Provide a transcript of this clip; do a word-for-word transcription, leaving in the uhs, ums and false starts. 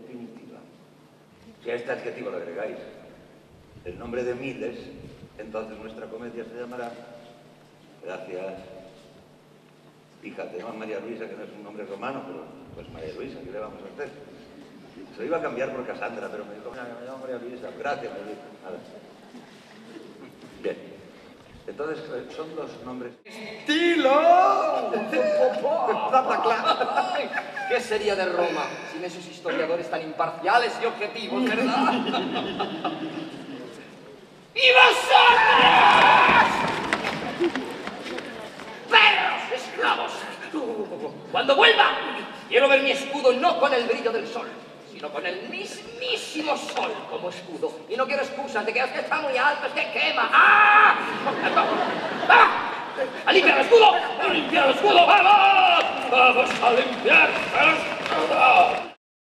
definitiva. Si a este adjetivo le agregáis el nombre de Miles, entonces nuestra comedia se llamará Gracias. Hija, te llamas María Luisa, que no es un nombre romano, pero pues María Luisa, ¿qué le vamos a hacer? Se lo iba a cambiar por Cassandra, pero me dijo, mira, me llamo María Luisa. Gracias, María Luisa. Nada. Bien. Entonces, son dos nombres. ¡Estilo! ¿Qué sería de Roma sin esos historiadores tan imparciales y objetivos, verdad? ¡Y vosotros! ¡Perros esclavos! Cuando vuelva, quiero ver mi escudo no con el brillo del sol, sino con el mismísimo sol como escudo. Y no quiero excusas de que es que está muy alto, es que quema. ¡Ah! ¡Ah! ¡A limpiar el escudo! ¡A limpiar el escudo! ¡Vamos! ¡Vamos a limpiar el escudo!